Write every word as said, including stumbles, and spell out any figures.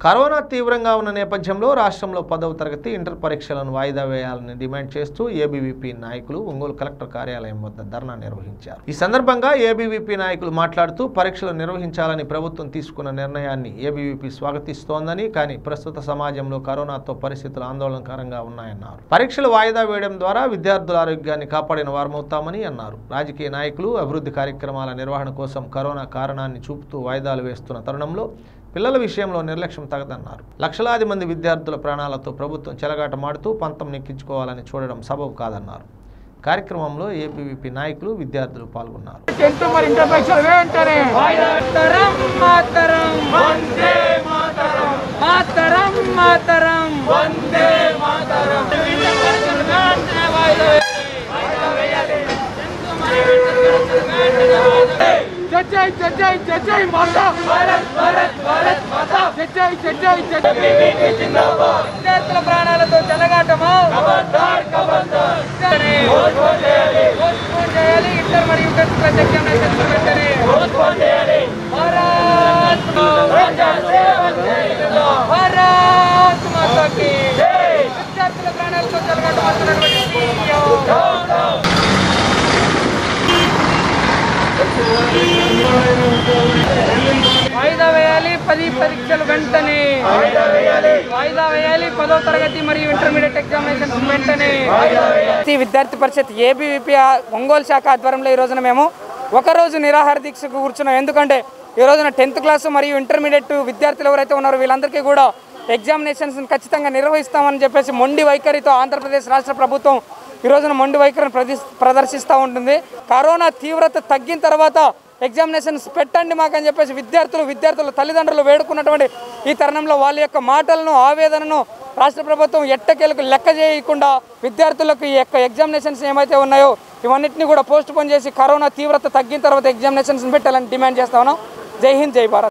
Corona తీవ్రంగా ఉన్న నేపథ్యంలో రాష్ట్రంలో పదవ తరగతి ఇంటర్ పరీక్షలను వాయిదా వేయాలని డిమాండ్ చేస్తూ ఏబీవీపీ నాయకులు ఒంగోలు కలెక్టర్ కార్యాలయం వద్ద ధర్నా నిర్వహించారు. ఈ సందర్భంగా ఏబీవీపీ నాయకులు మాట్లాడుతూ పరీక్షలు నిర్వహించాలని ప్రభుత్వం తీసుకున్న నిర్ణయాన్ని ఏబీవీపీ స్వాగతిస్తోందని, కానీ ప్రస్తుత సమాజంలో కరోనాతో పరిస్థితులు ఆందోళనకరంగా ఉన్నాయన్నారు. పరీక్షలు వాయిదా వేయడం ద్వారా విద్యార్థుల ఆరోగ్యాన్ని కాపాడిన వారమవుతామని అన్నారు. రాజకీయ నాయకులు అభివృద్ధి కార్యక్రమాల నిర్వహణ కోసం కరోనా కారణాన్ని చూపుతూ వాయిదాలు వేస్తున్న తరుణంలో పిల్లల విషయంలో నిర్లక్ష్యం తగదన్నారు. లక్షలాది మంది విద్యార్థుల ప్రాణాలతో ప్రభుత్వం చెలగాటమాడుతూ పంతం నెక్కించుకోవాలని చూడడం సబబు కాదన్నారు. కార్యక్రమంలో ఏబీవీపీ నాయకులు విద్యార్థులు పాల్గొన్నారు. जय जय जय जय जय माता भारत भारत भारत माता जय जय जय जय जय जिंदाबाद विद्यार्थुల ప్రాణాలతో చెలగాటమా ఖబర్దార్ ఖబర్దార్ ఓట్ చేయాలి ఓట్ చేయాలి ఇంటర్ మరియు టెన్త్ ఎగ్జామినేషన్ వెంటనే ఓట్ చేయాలి భారత్ మాతా భారత్ మాతా కి జై విద్యార్థుల ప్రాణాలతో చెలగాటమాడుతున్నటువంటి వాయిదా వేయాలి పది పరీక్షలు వెంటనే వాయిదా వేయాలి పదో తరగతి మరియు ఇంటర్మీడియట్ ఎగ్జామినేషన్స్ వెంటనే. విద్యార్థి పరిషత్ ఏబీవీపీ ఒంగోలు శాఖ ఆధ్వర్యంలో ఈ రోజున మేము ఒకరోజు నిరాహార దీక్షకు కూర్చున్నాం. ఎందుకంటే ఈ రోజున టెన్త్ క్లాసు మరియు ఇంటర్మీడియట్ విద్యార్థులు ఎవరైతే ఉన్నారో వీళ్ళందరికీ కూడా ఎగ్జామినేషన్స్ ఖచ్చితంగా నిర్వహిస్తామని చెప్పేసి మొండి వైఖరితో ఆంధ్రప్రదేశ్ రాష్ట్ర ప్రభుత్వం ఈ రోజున మొండి వైఖరిని ప్రది ప్రదర్శిస్తూ ఉంటుంది. కరోనా తీవ్రత తగ్గిన తర్వాత ఎగ్జామినేషన్స్ పెట్టండి మాకని చెప్పేసి విద్యార్థులు విద్యార్థుల తల్లిదండ్రులు వేడుకున్నటువంటి ఈ తరుణంలో వాళ్ళ యొక్క మాటలను ఆవేదనను రాష్ట్ర ప్రభుత్వం ఎట్టకేలకు లెక్క చేయకుండా విద్యార్థులకు ఈ యొక్క ఎగ్జామినేషన్స్ ఏమైతే ఉన్నాయో ఇవన్నిటిని కూడా పోస్ట్ పోన్ చేసి కరోనా తీవ్రత తగ్గిన తర్వాత ఎగ్జామినేషన్స్ పెట్టాలని డిమాండ్ చేస్తా ఉన్నాం. జై హింద్, జై భారత్.